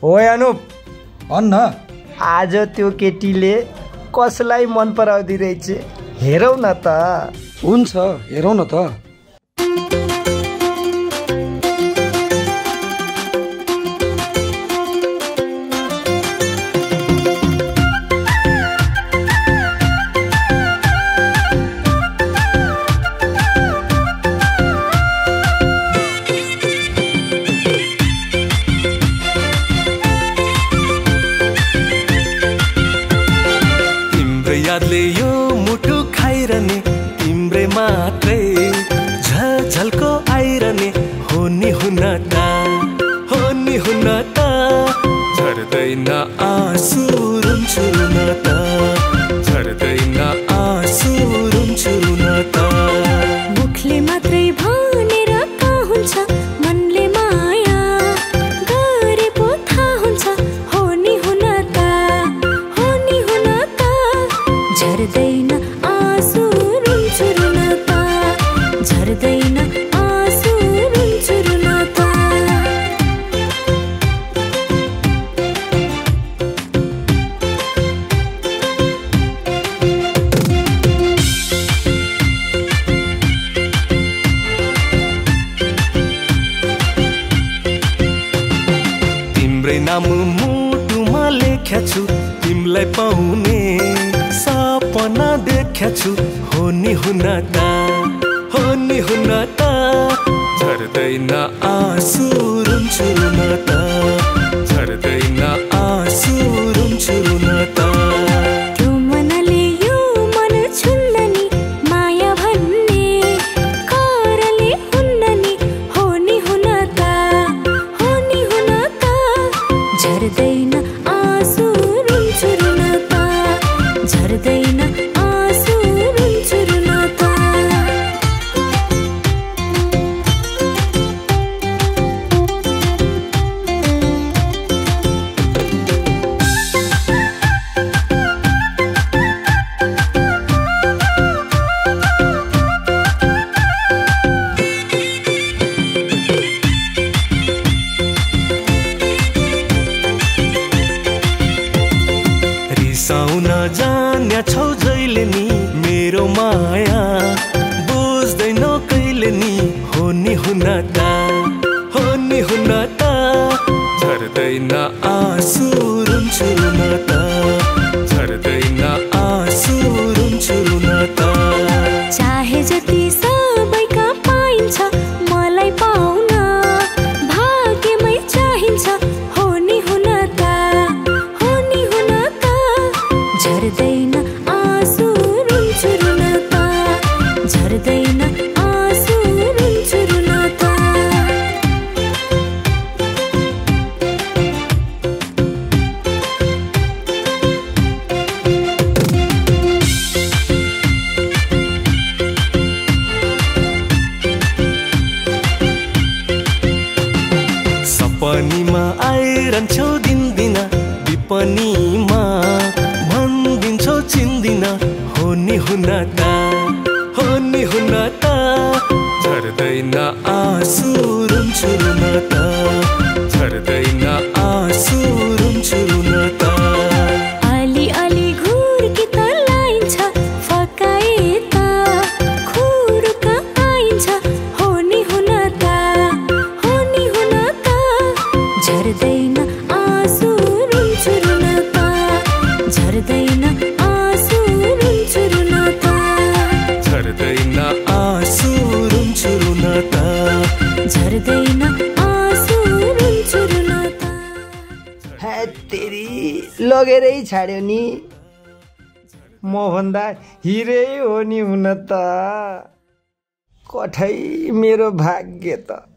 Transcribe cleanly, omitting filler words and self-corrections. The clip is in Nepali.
ओए अनुप अन्न आज त्यो केटीले कसलाई मन पराउँदै रहेछ हेरौ न त। हुन्छ हेरौ न त। होनी हुना ता झर्दैन आँसु रुन्छुरुन ता झर्दैन आँसु रुन्छुरुन ता त्यो मनले यो मन छुन्न नि माया भन्ने करले हुन्न नि होनी हुन ता झर्दैन आँसु रुन्छुरुन ता झर्दैन लगेरै छाड्यो नि म भन्दा हिरै हो नि हुन त कठै मेरो भाग्य त।